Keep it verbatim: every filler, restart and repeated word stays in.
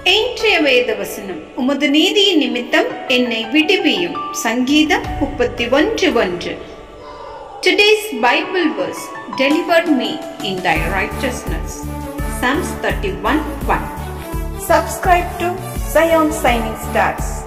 இன்றைய வேத வசனம், உமது நீதியின் நிமித்தம் என்னை விடுவியும். சங்கீதம் முப்பத்தி ஒன்று ஒன்று. Today's Bible verse, deliver me in thy righteousness. Psalms thirty-one one. Subscribe to Zion Shining Stars.